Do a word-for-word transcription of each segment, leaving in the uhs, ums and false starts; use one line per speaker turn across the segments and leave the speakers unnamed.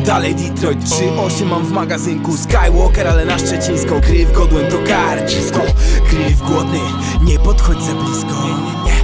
Dalej Detroit, trzy osiem mam w magazynku. Skywalker, ale na szczecińską. Kryw godłem to karcisko. Kryw głodny, nie podchodź za blisko. Nie, nie, nie.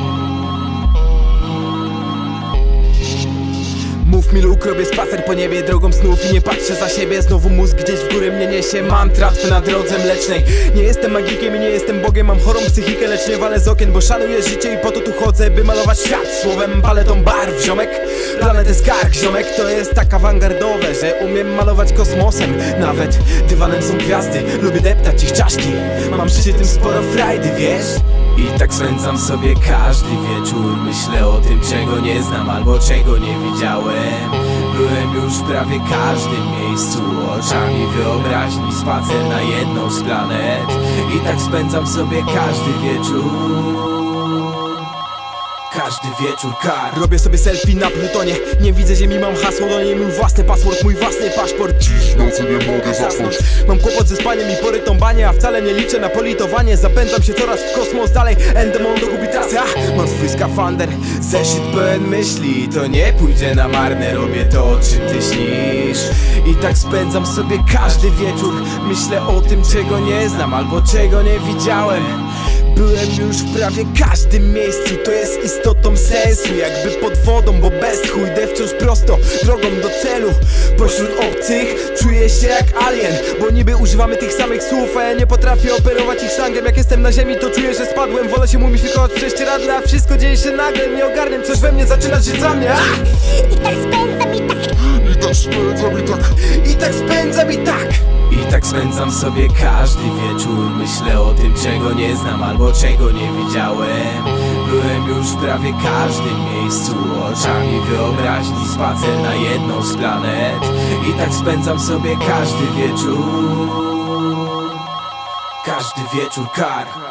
Mów mi luk, robię spacer po niebie drogą snów i nie patrzę za siebie. Znowu mózg gdzieś w górę mnie niesie. Mam tratwy na drodze mlecznej. Nie jestem magikiem i nie jestem Bogiem. Mam chorą psychikę, lecz nie walę z okien, bo szanuję życie i po to tu chodzę, by malować świat słowem, paletą barw, ziomek. Planetę skarg, ziomek, to jest tak awangardowe, że umiem malować kosmosem. Nawet dywanem są gwiazdy, lubię deptać ich czaszki. Mam przy tym sporo frajdy, wiesz? I tak spędzam sobie każdy wieczór. Myślę o tym, czego nie znam albo czego nie widziałem. Byłem już w prawie każdym miejscu. Oczami wyobraźni spacer na jedną z planet. I tak spędzam sobie każdy wieczór. Każdy wieczór kar. Robię sobie selfie na Plutonie. Nie widzę ziemi, mam hasło do niej. Mój własny password, mój własny paszport. Dziś nocy nie mogę zasnąć. Mam kłopot ze spaniem i porytą banie, a wcale nie liczę na politowanie. Zapędzam się coraz w kosmos dalej. Endemon dogubi trasy. Ach, mam swój skafander, zeszyt pełen myśli. To nie pójdzie na marne. Robię to, o czym ty śnisz. I tak spędzam sobie każdy wieczór. Myślę o tym, czego nie znam albo czego nie widziałem. Byłem już w prawie każdym miejscu. To jest istotą sensu, jakby pod wodą, bo bez chuj idę wciąż prosto, drogą do celu. Pośród obcych czuję się jak alien, bo niby używamy tych samych słów, a ja nie potrafię operować ich slangiem. Jak jestem na ziemi, to czuję, że spadłem. Wolę się mumifikować w prześcieradle, a wszystko dzieje się nagle. Nie ogarniam, coś we mnie zaczyna żyć za mnie. Ach!
I tak spędzam i tak.
I tak spędzam i tak. I tak spędzam i tak. I tak spędzam sobie każdy wieczór. Myślę o tym, czego nie znam albo czego nie widziałem. Byłem już w prawie każdym miejscu. Oczami wyobraźni spacer na jedną z planet. I tak spędzam sobie każdy wieczór. Każdy wieczór kar.